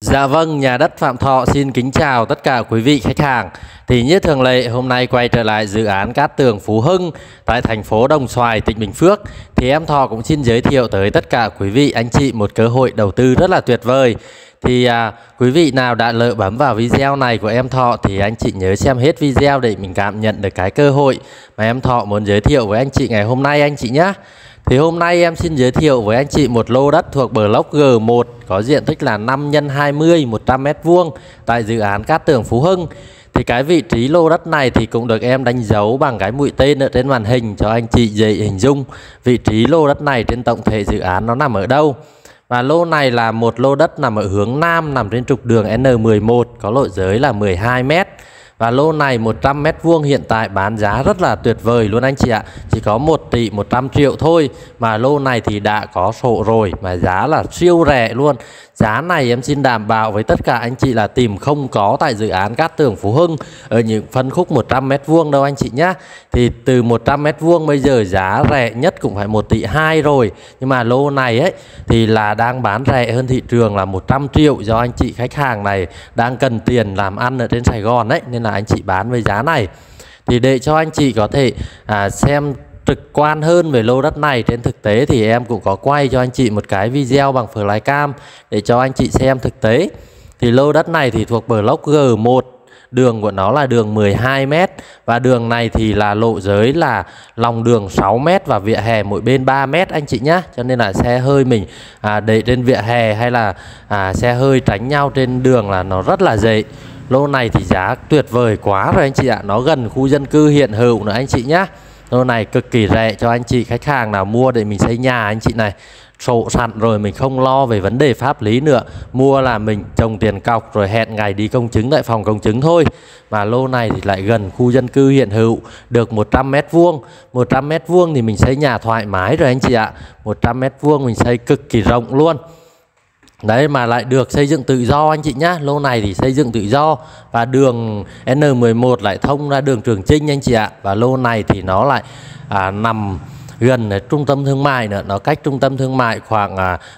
Dạ vâng, nhà đất Phạm Thọ xin kính chào tất cả quý vị khách hàng. Thì như thường lệ, hôm nay quay trở lại dự án Cát Tường Phú Hưng tại thành phố Đồng Xoài, tỉnh Bình Phước. Thì em Thọ cũng xin giới thiệu tới tất cả quý vị anh chị một cơ hội đầu tư rất là tuyệt vời. Thì quý vị nào đã lỡ bấm vào video này của em Thọ thì anh chị nhớ xem hết video để mình cảm nhận được cái cơ hội mà em Thọ muốn giới thiệu với anh chị ngày hôm nay anh chị nhé. Thì hôm nay em xin giới thiệu với anh chị một lô đất thuộc Block G1 có diện tích là 5x20 100m² tại dự án Cát Tường Phú Hưng. Thì cái vị trí lô đất này thì cũng được em đánh dấu bằng cái mũi tên ở trên màn hình cho anh chị dễ hình dung vị trí lô đất này trên tổng thể dự án nó nằm ở đâu. Và lô này là một lô đất nằm ở hướng Nam, nằm trên trục đường N11, có lộ giới là 12m. Và lô này 100m² hiện tại bán giá rất là tuyệt vời luôn anh chị ạ. Chỉ có 1 tỷ 100 triệu thôi mà lô này thì đã có sổ rồi, mà giá là siêu rẻ luôn. Giá này em xin đảm bảo với tất cả anh chị là tìm không có tại dự án Cát Tường Phú Hưng ở những phân khúc 100m² đâu anh chị nhá. Thì từ 100m² bây giờ giá rẻ nhất cũng phải 1 tỷ 2 rồi. Nhưng mà lô này ấy thì là đang bán rẻ hơn thị trường là 100 triệu do anh chị khách hàng này đang cần tiền làm ăn ở trên Sài Gòn đấy, nên là anh chị bán với giá này. Thì để cho anh chị có thể xem trực quan hơn về lô đất này, trên thực tế thì em cũng có quay cho anh chị một cái video bằng flycam để cho anh chị xem thực tế. Thì lô đất này thì thuộc Block G1, đường của nó là đường 12m và đường này thì là lộ giới là lòng đường 6m và vỉa hè mỗi bên 3m anh chị nhé. Cho nên là xe hơi mình để trên vỉa hè hay là xe hơi tránh nhau trên đường là nó rất là dễ. Lô này thì giá tuyệt vời quá rồi anh chị ạ, nó gần khu dân cư hiện hữu nữa anh chị nhé. Lô này cực kỳ rẻ cho anh chị khách hàng nào mua để mình xây nhà anh chị này. Sổ sẵn rồi, mình không lo về vấn đề pháp lý nữa. Mua là mình trồng tiền cọc rồi hẹn ngày đi công chứng tại phòng công chứng thôi. Mà lô này thì lại gần khu dân cư hiện hữu, được 100m². 100m² thì mình xây nhà thoải mái rồi anh chị ạ. 100m² mình xây cực kỳ rộng luôn. Đấy, mà lại được xây dựng tự do anh chị nhá. Lô này thì xây dựng tự do và đường N11 lại thông ra đường Trường Chinh anh chị ạ. Và lô này thì nó lại nằm gần trung tâm thương mại nữa, nó cách trung tâm thương mại khoảng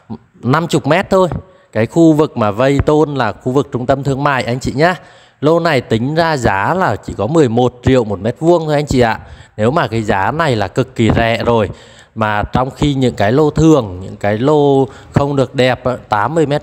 50m thôi. Cái khu vực mà vây tôn là khu vực trung tâm thương mại anh chị nhá. Lô này tính ra giá là chỉ có 11 triệu 1m² thôi anh chị ạ. Nếu mà cái giá này là cực kỳ rẻ rồi. Mà trong khi những cái lô thường, những cái lô không được đẹp 80m²,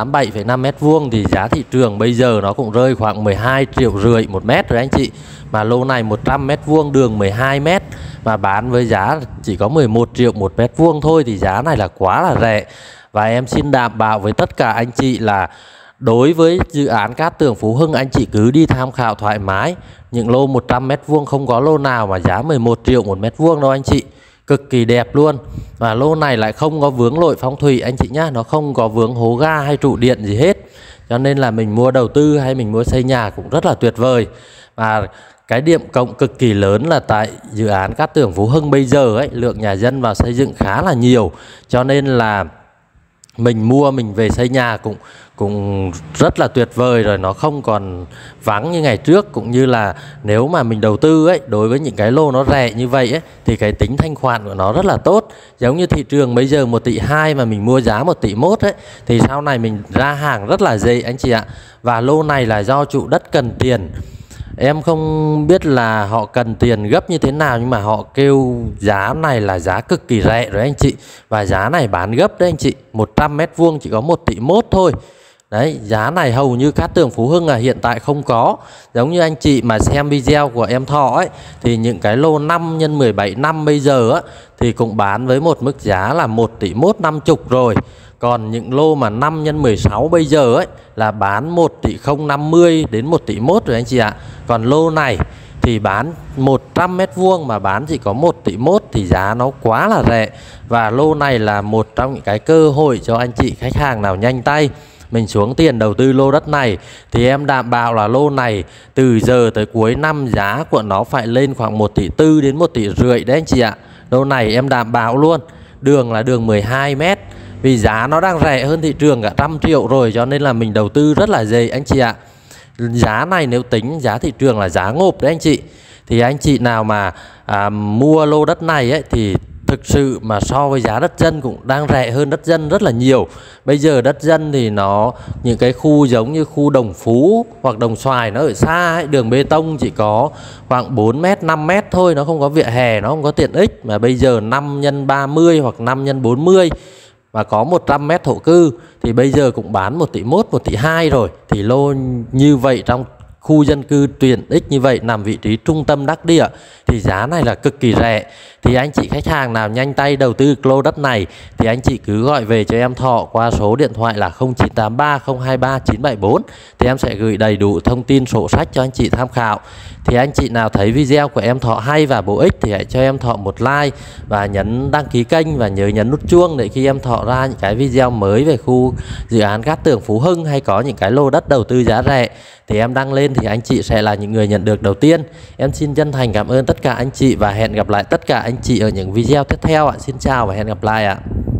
87,5m² thì giá thị trường bây giờ nó cũng rơi khoảng 12,5 triệu 1m rồi anh chị. Mà lô này 100m² đường 12m mà bán với giá chỉ có 11 triệu 1m² thôi thì giá này là quá là rẻ. Và em xin đảm bảo với tất cả anh chị là đối với dự án Cát Tường Phú Hưng anh chị cứ đi tham khảo thoải mái. Những lô 100m² không có lô nào mà giá 11 triệu 1m² đâu anh chị. Cực kỳ đẹp luôn. Và lô này lại không có vướng lội phong thủy anh chị nhá, nó không có vướng hố ga hay trụ điện gì hết. Cho nên là mình mua đầu tư hay mình mua xây nhà cũng rất là tuyệt vời. Và cái điểm cộng cực kỳ lớn là tại dự án Cát Tường Phú Hưng bây giờ ấy, lượng nhà dân vào xây dựng khá là nhiều. Cho nên là mình mua mình về xây nhà cũng rất là tuyệt vời rồi, nó không còn vắng như ngày trước. Cũng như là nếu mà mình đầu tư ấy, đối với những cái lô nó rẻ như vậy ấy, thì cái tính thanh khoản của nó rất là tốt. Giống như thị trường bây giờ 1 tỷ 2 mà mình mua giá 1 tỷ 1 ấy, thì sau này mình ra hàng rất là dễ anh chị ạ. Và lô này là do chủ đất cần tiền. Em không biết là họ cần tiền gấp như thế nào, nhưng mà họ kêu giá này là giá cực kỳ rẻ rồi anh chị. Và giá này bán gấp đấy anh chị, 100m² chỉ có 1 tỷ 1 thôi. Đấy, giá này hầu như Cát Tường Phú Hưng hiện tại không có. Giống như anh chị mà xem video của em Thọ ấy, thì những cái lô 5 x 17 năm bây giờ ấy, thì cũng bán với một mức giá là 1 tỷ 1 50 rồi. Còn những lô mà 5 x 16 bây giờ ấy là bán 1 tỷ 050 đến 1 tỷ 1 rồi anh chị ạ. Còn lô này thì bán 100m² mà bán chỉ có 1 tỷ 1 thì giá nó quá là rẻ. Và lô này là một trong những cái cơ hội cho anh chị khách hàng nào nhanh tay mình xuống tiền đầu tư lô đất này. Thì em đảm bảo là lô này từ giờ tới cuối năm giá của nó phải lên khoảng 1 tỷ 4 đến 1 tỷ rưỡi đấy anh chị ạ. Lô này em đảm bảo luôn. Đường là đường 12m. Vì giá nó đang rẻ hơn thị trường cả 100 triệu rồi, cho nên là mình đầu tư rất là dễ anh chị ạ. Giá này nếu tính giá thị trường là giá ngộp đấy anh chị. Thì anh chị nào mà mua lô đất này ấy thì thực sự mà so với giá đất dân cũng đang rẻ hơn đất dân rất là nhiều. Bây giờ đất dân thì nó những cái khu giống như khu Đồng Phú hoặc Đồng Xoài nó ở xa ấy, đường bê tông chỉ có khoảng 4 mét 5 mét thôi, nó không có vỉa hè, nó không có tiện ích. Mà bây giờ 5 x 30 hoặc 5 x 40 và có 100 mét thổ cư thì bây giờ cũng bán 1,1 tỷ, 1,2 tỷ rồi. Thì lô như vậy trong khu dân cư tiện ích như vậy, nằm vị trí trung tâm đắc địa thì giá này là cực kỳ rẻ. Thì anh chị khách hàng nào nhanh tay đầu tư lô đất này thì anh chị cứ gọi về cho em Thọ qua số điện thoại là 0983 023 974 thì em sẽ gửi đầy đủ thông tin sổ sách cho anh chị tham khảo. Thì anh chị nào thấy video của em Thọ hay và bổ ích thì hãy cho em Thọ một like và nhấn đăng ký kênh và nhớ nhấn nút chuông để khi em Thọ ra những cái video mới về khu dự án Cát Tường Phú Hưng hay có những cái lô đất đầu tư giá rẻ thì em đăng lên thì anh chị sẽ là những người nhận được đầu tiên. Em xin chân thành cảm ơn tất cả anh chị và hẹn gặp lại tất cả anh chị ở những video tiếp theo ạ. Xin chào và hẹn gặp lại ạ.